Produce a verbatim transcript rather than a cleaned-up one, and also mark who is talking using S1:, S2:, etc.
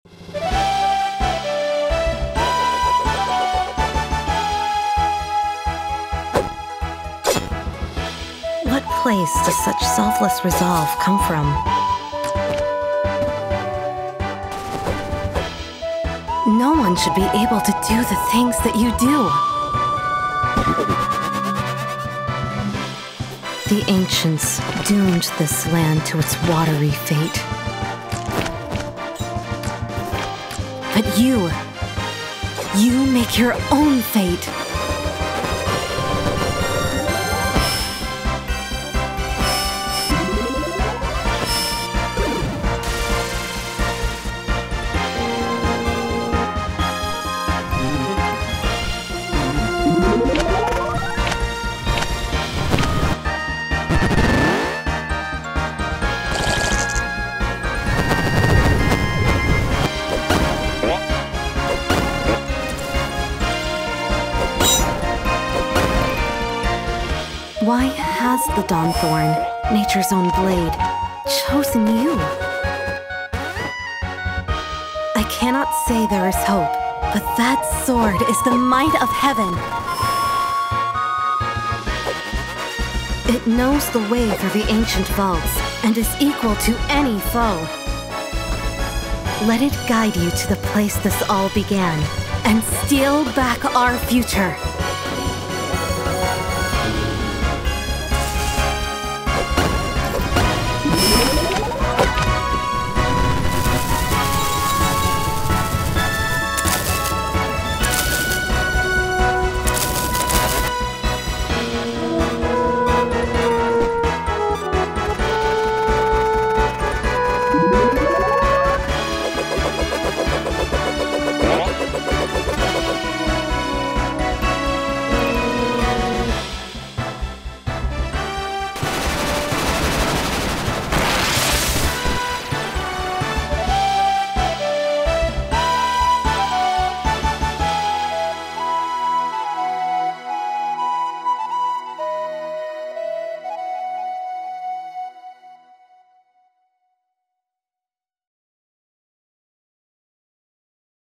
S1: What place does such selfless resolve come from? No one should be able to do the things that you do. The ancients doomed this land to its watery fate. But you, you make your own fate. Why has the Dawnthorn, nature's own blade, chosen you? I cannot say there is hope, but that sword is the might of heaven. It knows the way through the ancient vaults and is equal to any foe. Let it guide you to the place this all began and steal back our future.